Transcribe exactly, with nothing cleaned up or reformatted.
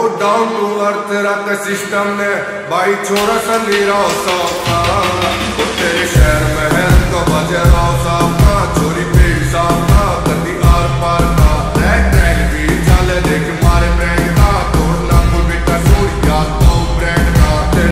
down to earth रख system ने भाई छोरा सा नीरा सौखा तेरे शहर में है